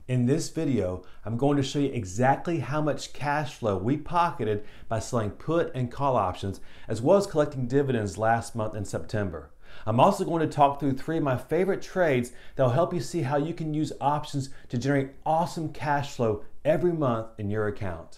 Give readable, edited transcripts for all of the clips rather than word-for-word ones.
In this video, I'm going to show you exactly how much cash flow we pocketed by selling put and call options, as well as collecting dividends last month in September. I'm also going to talk through 3 of my favorite trades that will help you see how you can use options to generate awesome cash flow every month in your account.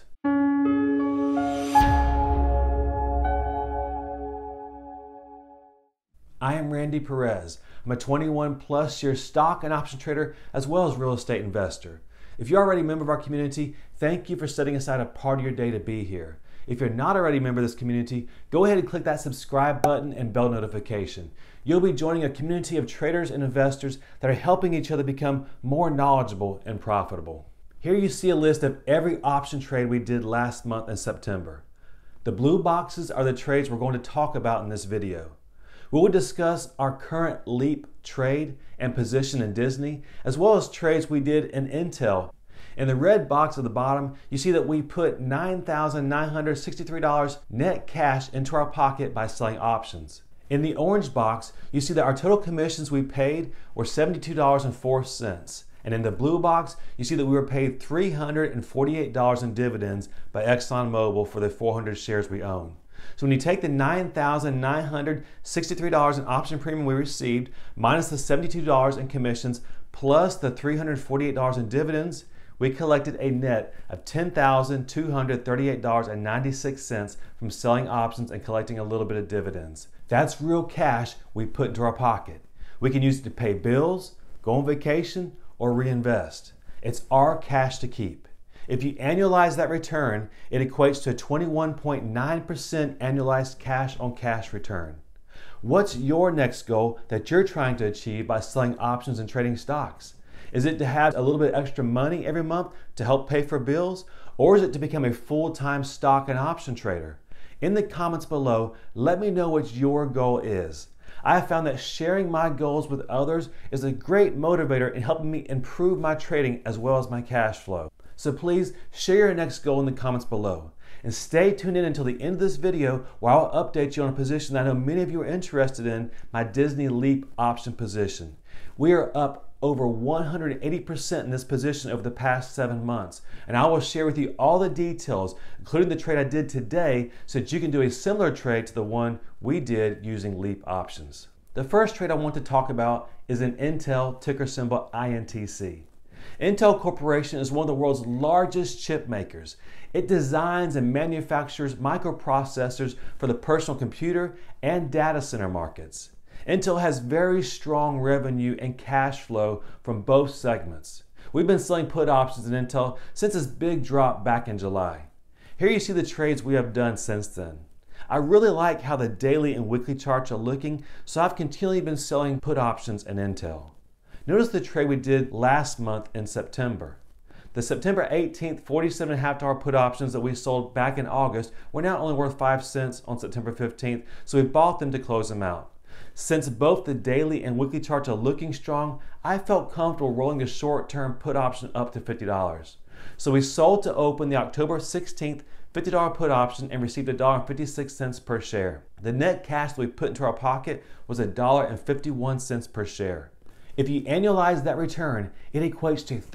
I am Randy Perez. I'm a 21+ year stock and option trader as well as real estate investor. If you're already a member of our community, thank you for setting aside a part of your day to be here. If you're not already a member of this community, go ahead and click that subscribe button and bell notification. You'll be joining a community of traders and investors that are helping each other become more knowledgeable and profitable. Here you see a list of every option trade we did last month in September. The blue boxes are the trades we're going to talk about in this video. We will discuss our current LEAP trade and position in Disney, as well as trades we did in Intel. In the red box at the bottom, you see that we put $9,963 net cash into our pocket by selling options. In the orange box, you see that our total commissions we paid were $72.04. And in the blue box, you see that we were paid $348 in dividends by Exxon Mobil for the 400 shares we own. So when you take the $9,963 in option premium we received, minus the $72 in commissions, plus the $348 in dividends, we collected a net of $10,238.96 from selling options and collecting a little bit of dividends. That's real cash we put into our pocket. We can use it to pay bills, go on vacation, or reinvest. It's our cash to keep. If you annualize that return, it equates to a 21.9% annualized cash on cash return. What's your next goal that you're trying to achieve by selling options and trading stocks? Is it to have a little bit extra money every month to help pay for bills? Or is it to become a full-time stock and option trader? In the comments below, let me know what your goal is. I have found that sharing my goals with others is a great motivator in helping me improve my trading as well as my cash flow. So please share your next goal in the comments below. And stay tuned in until the end of this video where I'll update you on a position that I know many of you are interested in, my Disney LEAP option position. We are up over 180% in this position over the past 7 months. And I will share with you all the details, including the trade I did today, so that you can do a similar trade to the one we did using LEAP options. The first trade I want to talk about is an Intel, ticker symbol INTC. Intel Corporation is one of the world's largest chip makers. It designs and manufactures microprocessors for the personal computer and data center markets. Intel has very strong revenue and cash flow from both segments. We've been selling put options in Intel since its big drop back in July. Here you see the trades we have done since then. I really like how the daily and weekly charts are looking, so I've continually been selling put options in Intel. Notice the trade we did last month in September. The September 18th $47.50 put options that we sold back in August were now only worth 5 cents on September 15th, so we bought them to close them out. Since both the daily and weekly charts are looking strong, I felt comfortable rolling the short-term put option up to $50. So we sold to open the October 16th $50 put option and received $1.56 per share. The net cash that we put into our pocket was $1.51 per share. If you annualize that return, it equates to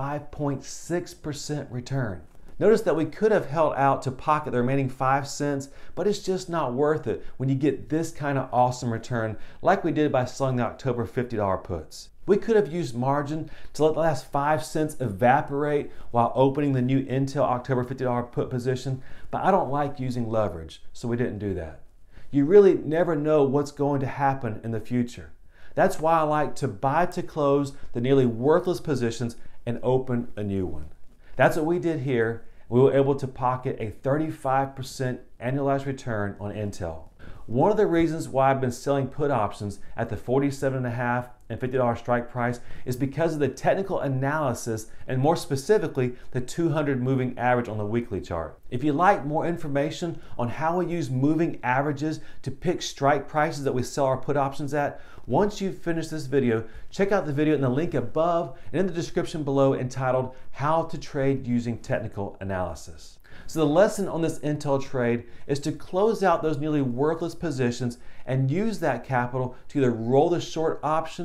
35.6% return. Notice that we could have held out to pocket the remaining 5 cents, but it's just not worth it when you get this kind of awesome return like we did by selling the October $50 puts. We could have used margin to let the last 5 cents evaporate while opening the new Intel October $50 put position, but I don't like using leverage, so we didn't do that. You really never know what's going to happen in the future. That's why I like to buy to close the nearly worthless positions and open a new one. That's what we did here. We were able to pocket a 35% annualized return on Intel. One of the reasons why I've been selling put options at the $47.50 and $50 strike price is because of the technical analysis and more specifically the 200 moving average on the weekly chart. If you'd like more information on how we use moving averages to pick strike prices that we sell our put options at, once you've finished this video, check out the video in the link above and in the description below entitled How to Trade Using Technical Analysis. So the lesson on this Intel trade is to close out those nearly worthless positions and use that capital to either roll the short option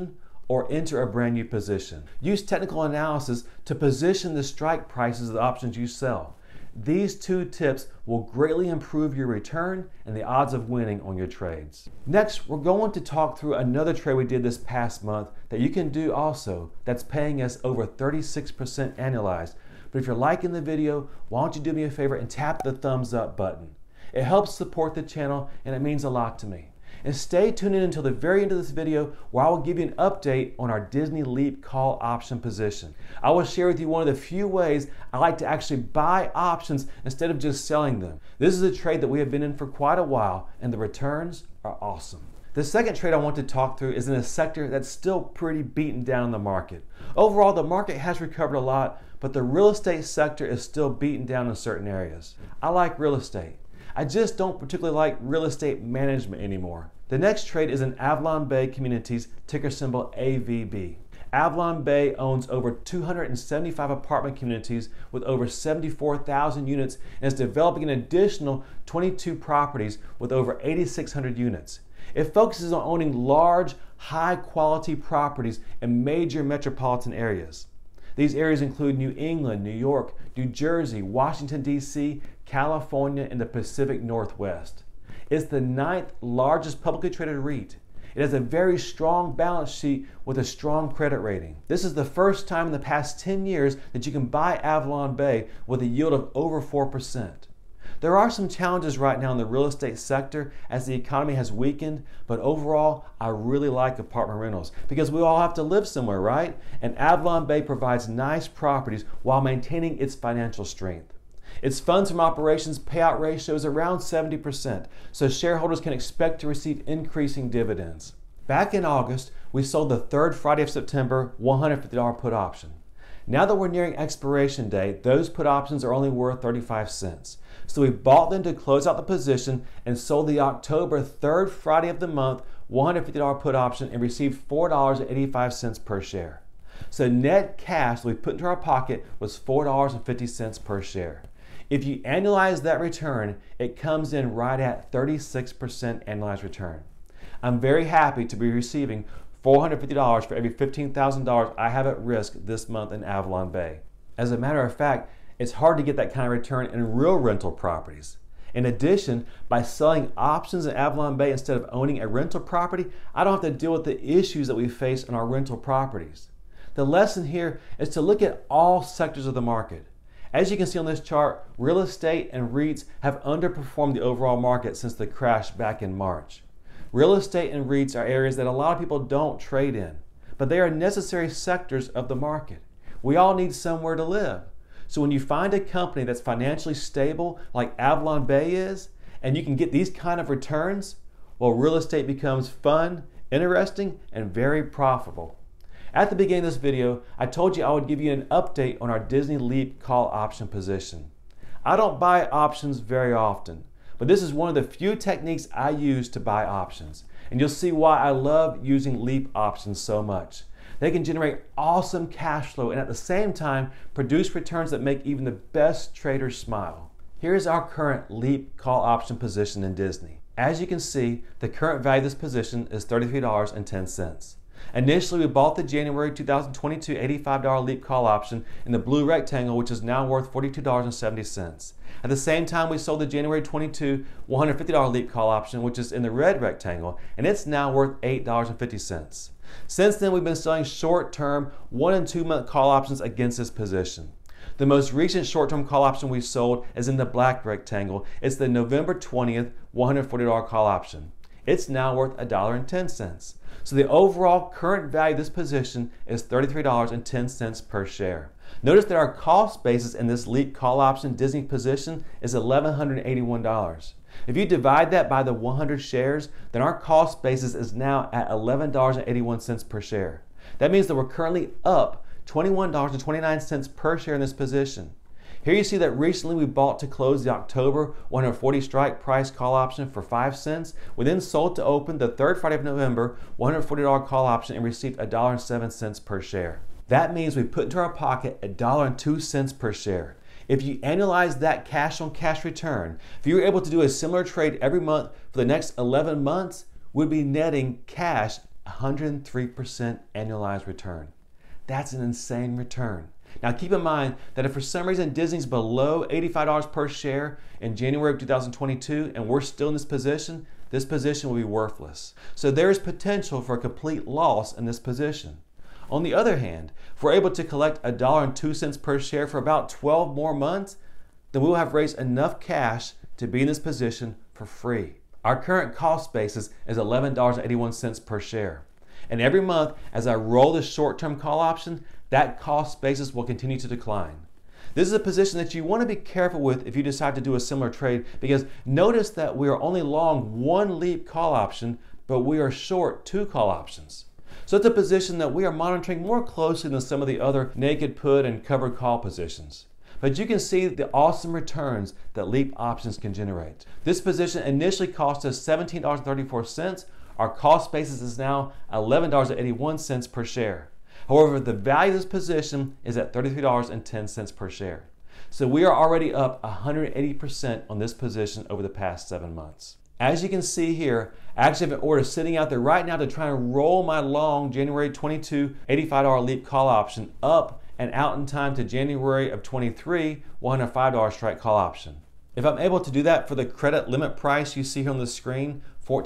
or enter a brand new position. Use technical analysis to position the strike prices of the options you sell. These 2 tips will greatly improve your return and the odds of winning on your trades. Next, we're going to talk through another trade we did this past month that you can do also that's paying us over 36% annualized. But if you're liking the video, why don't you do me a favor and tap the thumbs up button. It helps support the channel and it means a lot to me. And stay tuned in until the very end of this video where I will give you an update on our Disney Leap call option position. I will share with you one of the few ways I like to actually buy options instead of just selling them. This is a trade that we have been in for quite a while and the returns are awesome. The second trade I want to talk through is in a sector that's still pretty beaten down in the market. Overall, the market has recovered a lot, but the real estate sector is still beaten down in certain areas. I like real estate. I just don't particularly like real estate management anymore. The next trade is in Avalon Bay Communities, ticker symbol AVB. Avalon Bay owns over 275 apartment communities with over 74,000 units and is developing an additional 22 properties with over 8,600 units. It focuses on owning large, high-quality properties in major metropolitan areas. These areas include New England, New York, New Jersey, Washington, D.C., California, and the Pacific Northwest. It's the 9th largest publicly traded REIT. It has a very strong balance sheet with a strong credit rating. This is the first time in the past 10 years that you can buy Avalon Bay with a yield of over 4%. There are some challenges right now in the real estate sector as the economy has weakened, but overall, I really like apartment rentals because we all have to live somewhere, right? And Avalon Bay provides nice properties while maintaining its financial strength. Its funds from operations payout ratio is around 70%, so shareholders can expect to receive increasing dividends. Back in August, we sold the 3rd Friday of September $150 put option. Now that we're nearing expiration date, those put options are only worth 35 cents. So we bought them to close out the position and sold the October 3rd Friday of the month $150 put option and received $4.85 per share. So net cash that we put into our pocket was $4.50 per share. If you annualize that return, it comes in right at 36% annualized return. I'm very happy to be receiving $450 for every $15,000 I have at risk this month in Avalon Bay. As a matter of fact, it's hard to get that kind of return in real rental properties. In addition, by selling options in Avalon Bay instead of owning a rental property, I don't have to deal with the issues that we face in our rental properties. The lesson here is to look at all sectors of the market. As you can see on this chart, real estate and REITs have underperformed the overall market since the crash back in March. Real estate and REITs are areas that a lot of people don't trade in, but they are necessary sectors of the market. We all need somewhere to live. So when you find a company that's financially stable like Avalon Bay is, and you can get these kind of returns, well, real estate becomes fun, interesting, and very profitable. At the beginning of this video, I told you I would give you an update on our Disney Leap call option position. I don't buy options very often, but this is one of the few techniques I use to buy options. And you'll see why I love using Leap options so much. They can generate awesome cash flow and at the same time produce returns that make even the best traders smile. Here's our current Leap call option position in Disney. As you can see, the current value of this position is $33.10. Initially, we bought the January 2022 $85 Leap call option in the blue rectangle, which is now worth $42.70. At the same time, we sold the January 22 $150 Leap call option, which is in the red rectangle, and it's now worth $8.50. Since then, we've been selling short-term 1 and 2 month call options against this position. The most recent short-term call option we sold is in the black rectangle. It's the November 20th $140 call option. It's now worth $1.10. So the overall current value of this position is $33.10 per share. Notice that our cost basis in this Leap call option Disney position is $1,181. If you divide that by the 100 shares, then our cost basis is now at $11.81 per share. That means that we're currently up $21.29 per share in this position. Here you see that recently we bought to close the October 140 strike price call option for 5 cents. We then sold to open the 3rd Friday of November $140 call option and received $1.07 per share. That means we put into our pocket $1.02 per share. If you annualize that cash on cash return, if you were able to do a similar trade every month for the next 11 months, we'd be netting cash 103% annualized return. That's an insane return. Now keep in mind that if for some reason Disney's below $85 per share in January of 2022 and we're still in this position will be worthless. So there is potential for a complete loss in this position. On the other hand, if we're able to collect $1.02 per share for about 12 more months, then we will have raised enough cash to be in this position for free. Our current cost basis is $11.81 per share. And every month, as I roll this short-term call option, that cost basis will continue to decline. This is a position that you want to be careful with if you decide to do a similar trade, because notice that we are only long one LEAP call option, but we are short 2 call options. So it's a position that we are monitoring more closely than some of the other naked put and covered call positions. But you can see the awesome returns that LEAP options can generate. This position initially cost us $17.34. Our cost basis is now $11.81 per share. However, the value of this position is at $33.10 per share. So we are already up 180% on this position over the past 7 months. As you can see here, I actually have an order sitting out there right now to try and roll my long January 22 $85 LEAP call option up and out in time to January of 23 $105 strike call option. If I'm able to do that for the credit limit price you see here on the screen,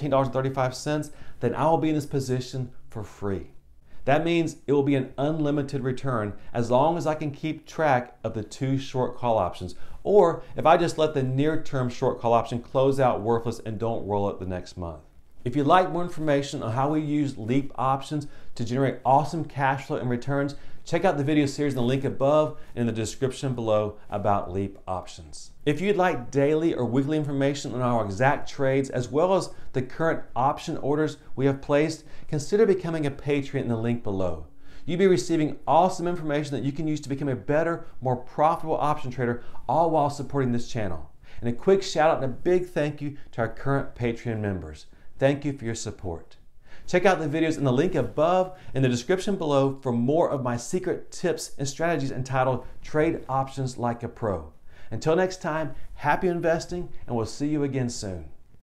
$14.35, then I will be in this position for free. That means it will be an unlimited return as long as I can keep track of the 2 short call options, or if I just let the near-term short call option close out worthless and don't roll it the next month. If you'd like more information on how we use LEAP options to generate awesome cash flow and returns, check out the video series in the link above and in the description below about LEAP options. If you'd like daily or weekly information on our exact trades as well as the current option orders we have placed, consider becoming a patron in the link below. You'll be receiving awesome information that you can use to become a better, more profitable option trader, all while supporting this channel. And a quick shout out and a big thank you to our current Patreon members. Thank you for your support. Check out the videos in the link above and the description below for more of my secret tips and strategies entitled Trade Options Like a Pro. Until next time, happy investing, and we'll see you again soon.